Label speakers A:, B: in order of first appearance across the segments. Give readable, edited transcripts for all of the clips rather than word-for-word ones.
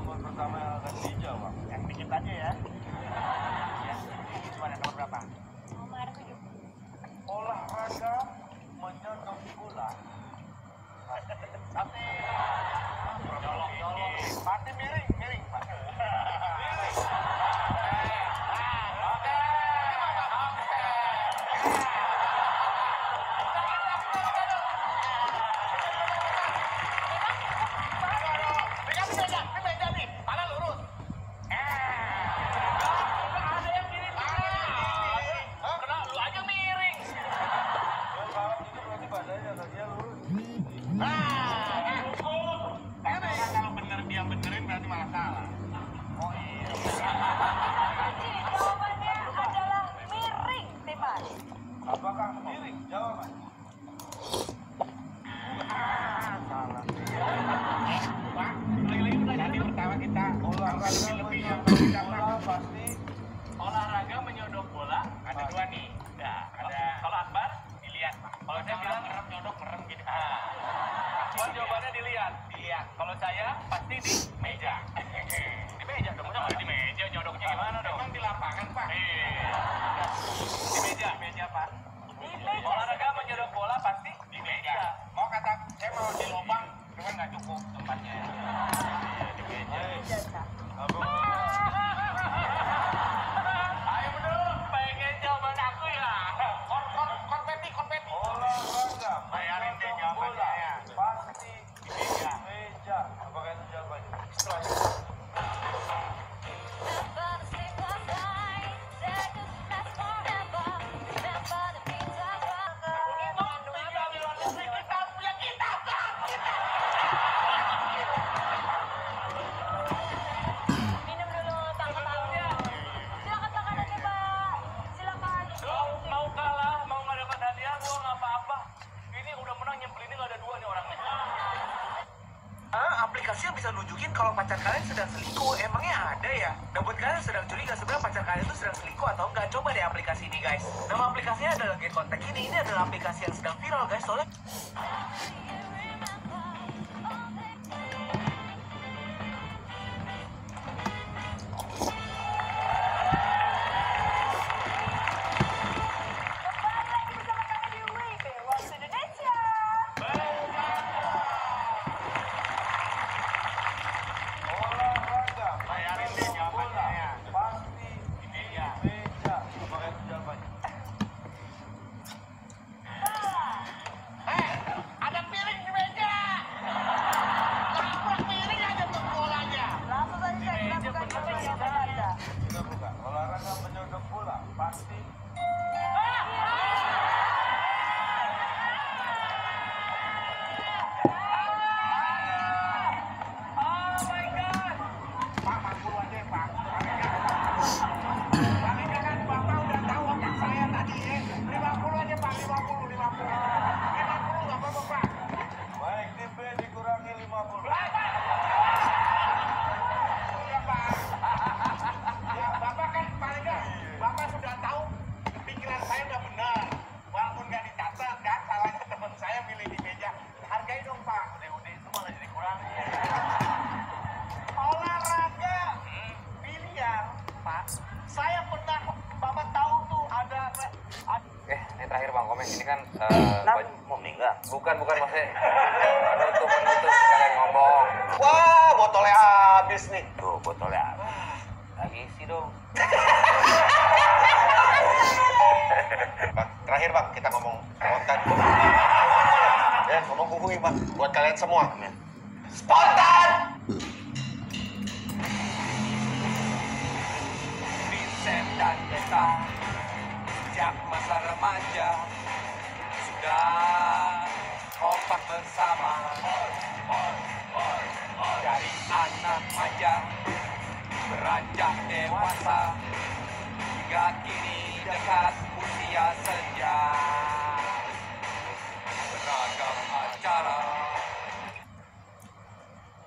A: nomor pertama yang akan dijawab.
B: Yang dikit aja ya. Ya, cuma ada nomor berapa?
C: Nomor 7.
A: Olahraga menyodok bola.
B: Tapi nyolong.
A: Pasti miring, Pak. Miring.
B: Kalau bener dia benerin berarti malah salah.
A: Oh iya.
C: Jadi jawabannya adalah miring, Timas.
A: Apakah miring? Jawaban.
B: Salah. Pak, lagi-lagi pertanyaan pertama kita.
A: Olahraga
B: Lebih yang
A: menyodok bola pasti.
B: olahraga menyodok bola ada dua nih. Ya, ada. Kalau Akbar dilihat, Pak. Kalau saya bilang merem gini. Akbar jawabannya dilihat. Kalau saya pasti di meja. Di meja dong, masa di meja nyodoknya gimana dong? Emang di lapangan, Pak. Di meja, Pak.
C: Di meja.
B: Olahraga menyodok bola pasti di meja. Mau kata saya mau di lubang, cuman nggak cukup tempatnya. Di meja.
C: Jasa.
B: Ayo bener, pengen jawaban aku ya. Konfeti.
A: Olahraga
B: Bayarin deh
A: menyodok bola
B: jawabannya.
A: pasti
B: Di meja.
A: meja. Apakah itu jawabannya?
C: Minum dulu tahu-tahunya. Silakan makan aja, Pak. Silakan.
B: Mau kalah, mau nggak dapat hadiah, gua nggak apa-apa. Ini udah menang nyebelinnya nggak ada dua nih orangnya.
D: Aplikasi yang bisa nunjukin kalau pacar kalian sedang selingkuh. Emangnya ada ya? Dan buat kalian yang sedang curiga sebenarnya pacar kalian itu sedang selingkuh atau enggak, coba deh aplikasi ini guys. Nama aplikasinya adalah Get Contact ini. Ini adalah aplikasi yang sedang viral guys. Soalnya
C: Kembali lagi bersama kami di WIB Waktu Indonesia.
A: Olahraga
B: Bayarin deh
A: menyodok bola
B: jawabannya.
A: pasti
B: Di meja.
A: meja. Apakah itu jawabannya?
B: Ada piring di meja. Laprak piring aja tuh bolanya.
C: Langsung saja kita buka jawaban Anda.
A: Kita buka. Olahraga menyodok bola pasti
B: Oh my god. Pak, 40 aja ya, Pak. Pak, ini kan Bapak udah tahu otak saya tadi ya. 50 aja, Pak. 50 nggak apa-apa, Pak.
A: baik. Tim B dikurangi 50.
B: Iya, Pak. Ya, Bapak kan paling nggak. Bapak sudah tahu pikiran saya udah benar. Walaupun nggak dicatat kan, salahnya teman saya milih di meja. Hargai dong, Pak. Udah itu malah jadi kurang. Olahraga biliar, Pak. Saya pernah, Bapak tahu tuh ada
E: Ini terakhir Bang komen ini kan
D: mau meninggal.
E: bukan maksudnya menutup kalian ngomong.
D: Wah, botolnya habis nih.
E: Tuh botolnya habis. Lagi isi dong.
D: Bang, terakhir Bang, kita ngomong spontan. Ya, ngomong hubungi Bang, buat kalian semua. Spontan!
E: Vincent dan Beta sejak masa remaja sudah kompak bersama dari anak manja beranjak dewasa hingga kini dekat usia senja beragam acara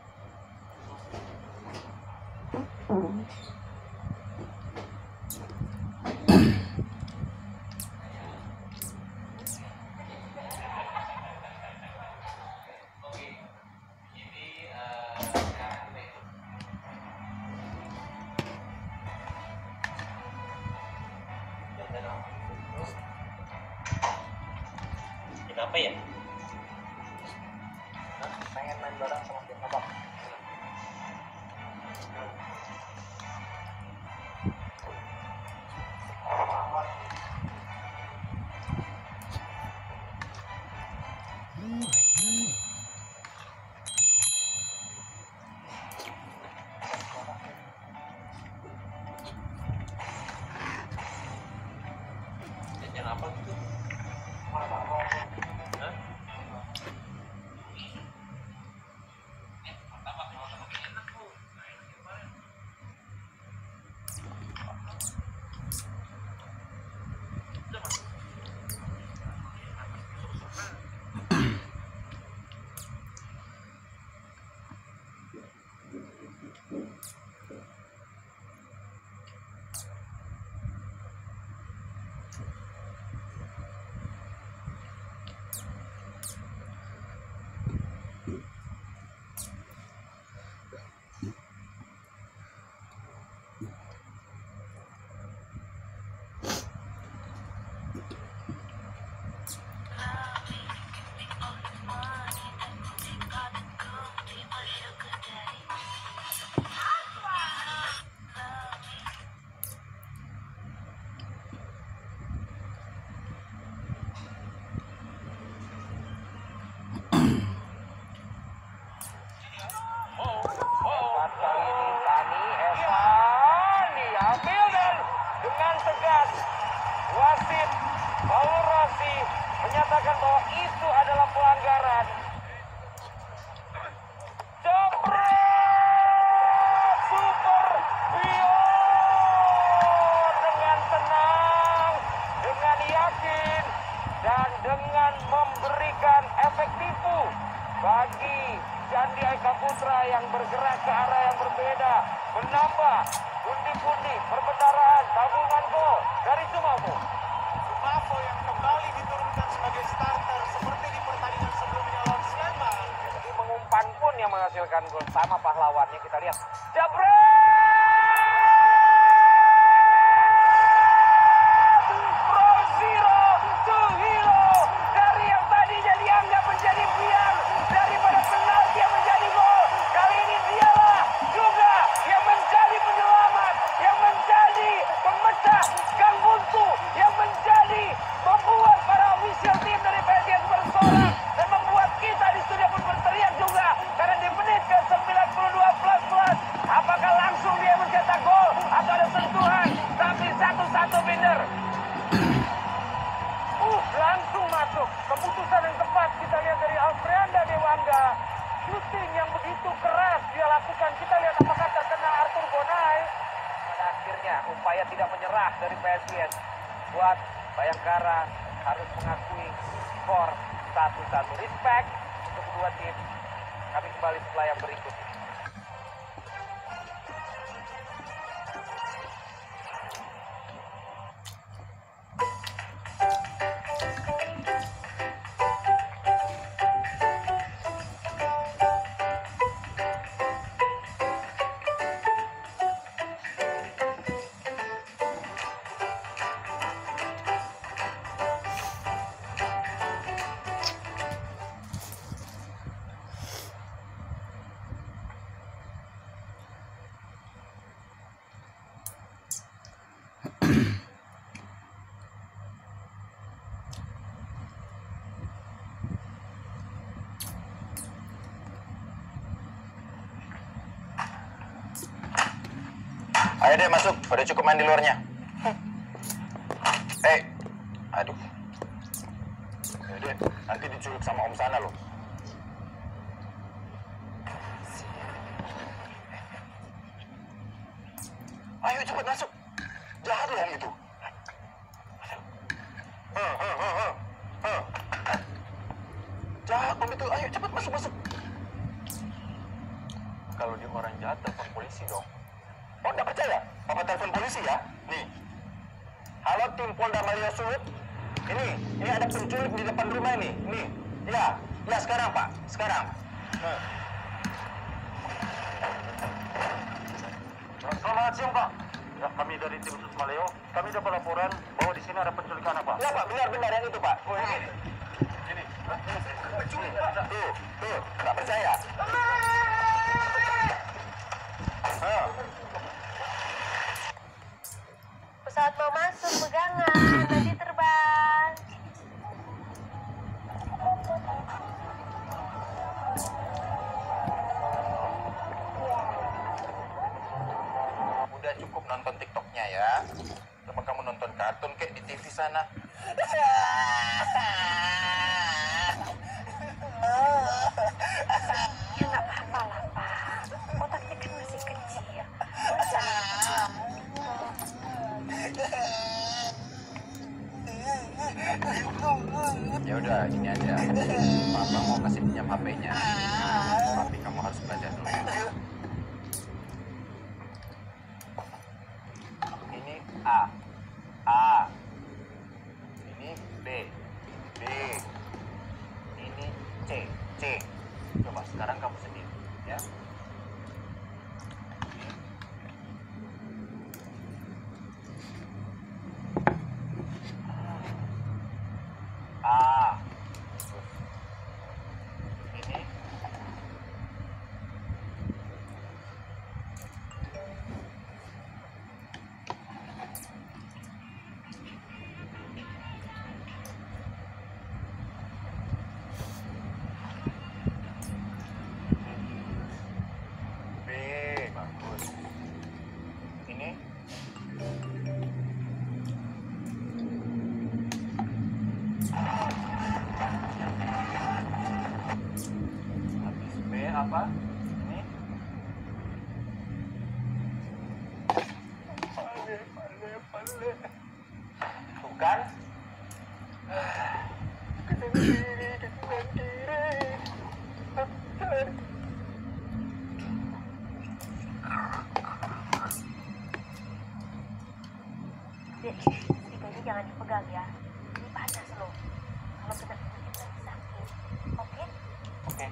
B: Kenapa ya?
D: Pengen main bareng sama tim abang.
B: Jajan apa gitu? Hah?
D: Wasit Paul Rossi menyatakan bahwa itu adalah pelanggaran. Jebret Super Bio dengan tenang, dengan yakin, dan dengan memberikan efek tipu bagi Candi Eka Putra yang bergerak ke arah yang berbeda, menambah pundi-pundi perbendaharaan tabungan gol dari Sumavo.
A: Sumavo yang kembali diturunkan sebagai starter seperti di pertandingan sebelumnya lawan Sleman.
D: Jadi mengumpan pun yang menghasilkan gol sama pahlawannya, kita lihat. Jebret! From zero to hero. Dari yang tadinya dianggap menjadi biar, daripada penalti yang menjadi gol. Kali ini dialah juga yang menjadi penyelamat, yang menjadi pemecah gang buntu, yang menjadi membuat para official tim dari PSIS bersorak dan membuat kita di studio pun berteriak juga. Karena di menit ke 92 plus, apakah langsung dia mencetak gol atau ada sentuhan? Tapi satu-satu Binder. Langsung masuk. Keputusan yang tepat kita lihat dari Alfreanda Dewangga. Shooting yang begitu keras dia lakukan. Kita lihat apakah terkena Arthur Bonai. Pada akhirnya upaya tidak menyerah dari PSIS. Buat Bayangkara harus mengakui skor 1-1. Respect untuk kedua tim. Kami kembali setelah yang berikut.
F: Ayo deh masuk, udah cukup main di luarnya. Aduh. Ayo deh, nanti diculik sama om sana loh. Ayo cepet masuk. Jahat loh om itu. Jahat om itu, ayo cepet masuk. Kalau dia orang jahat, telepon polisi dong. Oh, nggak percaya? Papa telepon polisi ya. Nih. Halo tim Polda Malia Sud. Ini ada penculik di depan rumah ini. Nih. Ya sekarang Pak. Sekarang. Selamat siang Pak. Ya, kami dari tim Sus Maleo. Kami dapat laporan bahwa di sini ada penculikan Pak. Ya Pak, benar yang itu Pak. Oh ini.
D: Penculik, Pak.
F: Tuh, nggak percaya?
C: Pesawat mau masuk, pegangan, nanti terbang.
F: Udah cukup nonton TikToknya ya. Coba kamu nonton kartun kayak di TV sana.
C: Ya nggak apa-apa lah, Pak. Otaknya kan masih kecil.
F: Ya udah, ini aja. Papa mau kasih pinjam HP-nya. Tapi kamu harus belajar dulu. Ini A. A. Ini B. B. Ini C. C. Coba sekarang kamu sendiri, ya. A. Ini B. Bagus. Ini habis B apa? Ini pale. Tuh kan? Kanan kiri.
C: Dek, seriganya jangan dipegang ya. Ini panas loh. Kalau kena penyakit nanti sakit. Oke?
F: Oke.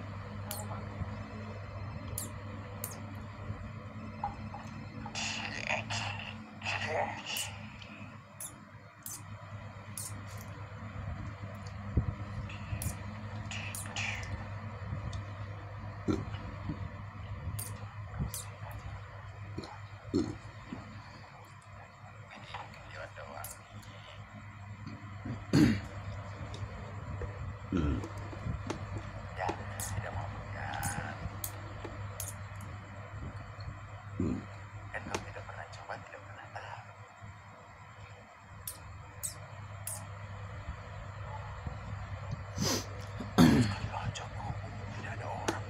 F: Ya, tidak mau pegang. Kan kamu tidak pernah coba, tidak pernah tahu. Kalau cukup, tidak ada orang.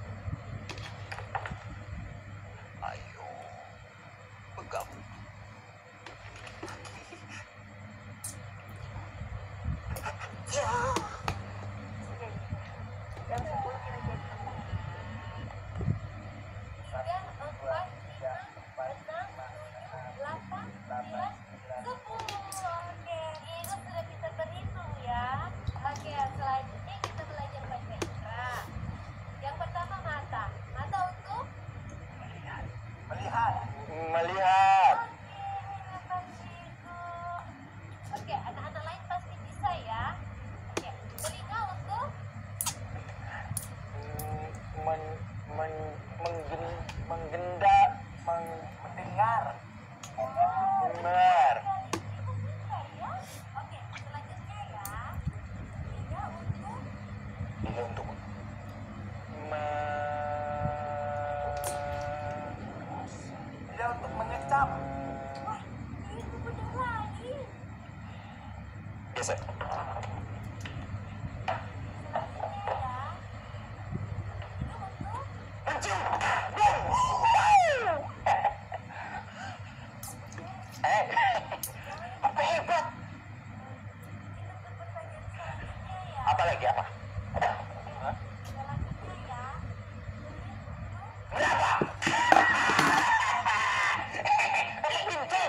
F: Ayo, pegang.
C: Jam 10 kita jadi. 3, 4, 5, 6, 7, 8, 9, 10. Oke, Ibu sudah bisa berhitung ya. Oke, selanjutnya kita belajar baca indera. Yang pertama mata. Mata untuk
F: Melihat.
C: Oke, anak-anak lain pasti bisa ya. Oke, telinga untuk
F: Mendengar.
C: ya. Oke, selanjutnya ya. Tiga untuk
F: Ini untuk
D: Tidak untuk mengecap.
C: wah, itu bener lagi.
F: biasa.
C: Selanjutnya ya. Itu untuk
F: Apa hebat?
C: pertanyaan selanjutnya ya.
F: Apa lagi apa?
C: Selanjutnya ya.
F: Berapa? Pintu.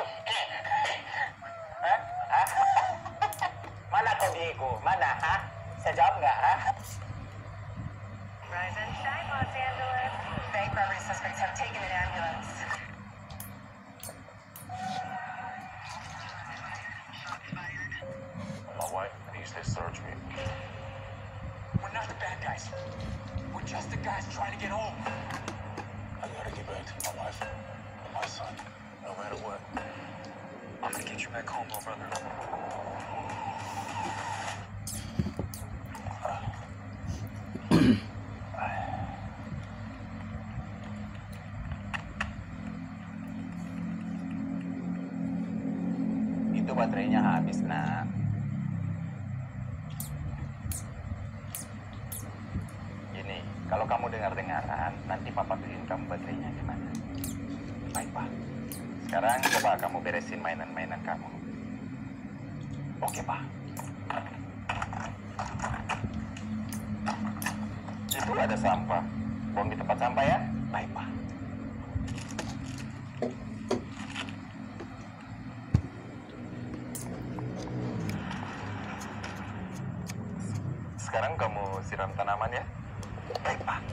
F: Mana kau Diego? Mana? Ha? Saya jawab nggak? Ha?
C: Rise and shine, Los Angeles. Bank robbery suspects have taken an ambulance.
F: My wife needs to search me. back home, oh, brother.
E: Itu baterainya habis, nak. Gini, kalau kamu dengar-dengaran, nanti papa beliin kamu baterainya gimana? Baik, Pak. Sekarang coba kamu beresin mainan-mainan kamu. Oke, Pak. Itu ada sampah. Buang di tempat sampah ya? Baik, Pak. Sekarang kamu siram tanaman ya? Baik, Pak.